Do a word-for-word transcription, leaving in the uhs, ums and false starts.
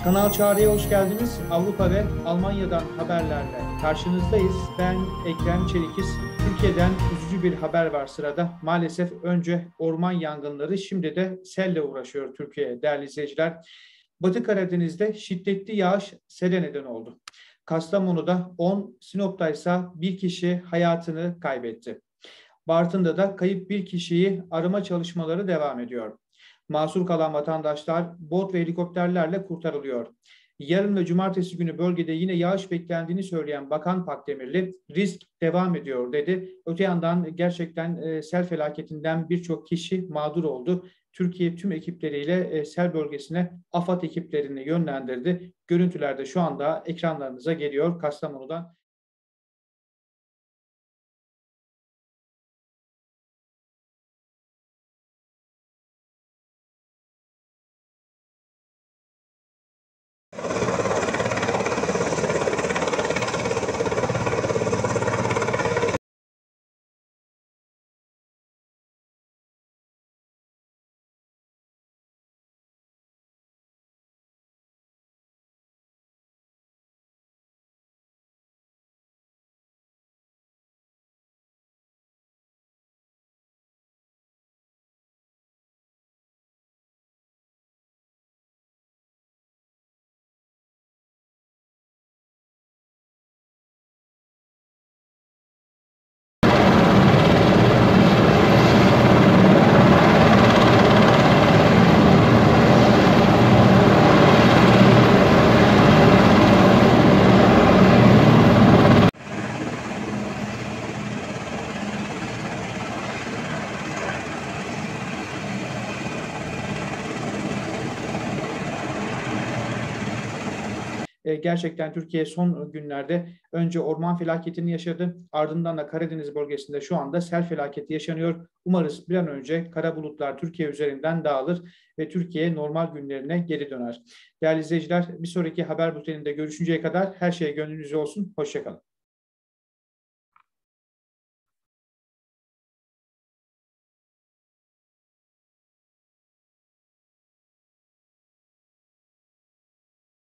Kanal Çağrı'ya hoş geldiniz. Avrupa ve Almanya'dan haberlerle karşınızdayız. Ben Ekrem Çelikiz. Türkiye'den üzücü bir haber var sırada. Maalesef önce orman yangınları, şimdi de selle uğraşıyor Türkiye değerli izleyiciler. Batı Karadeniz'de şiddetli yağış sele neden oldu. Kastamonu'da on, Sinop'ta ise bir kişi hayatını kaybetti. Bartın'da da kayıp bir kişiyi arama çalışmaları devam ediyor. Mahsur kalan vatandaşlar bot ve helikopterlerle kurtarılıyor. Yarın ve cumartesi günü bölgede yine yağış beklendiğini söyleyen Bakan Pakdemirli, risk devam ediyor dedi. Öte yandan gerçekten e, sel felaketinden birçok kişi mağdur oldu. Türkiye tüm ekipleriyle e, sel bölgesine AFAD ekiplerini yönlendirdi. Görüntüler de şu anda ekranlarınıza geliyor Kastamonu'dan. E, gerçekten Türkiye son günlerde önce orman felaketini yaşadı. Ardından da Karadeniz bölgesinde şu anda sel felaketi yaşanıyor. Umarız bir an önce kara bulutlar Türkiye üzerinden dağılır ve Türkiye normal günlerine geri döner. Değerli izleyiciler, bir sonraki haber bülteninde görüşünceye kadar her şey gönlünüzce olsun. Hoşça kalın.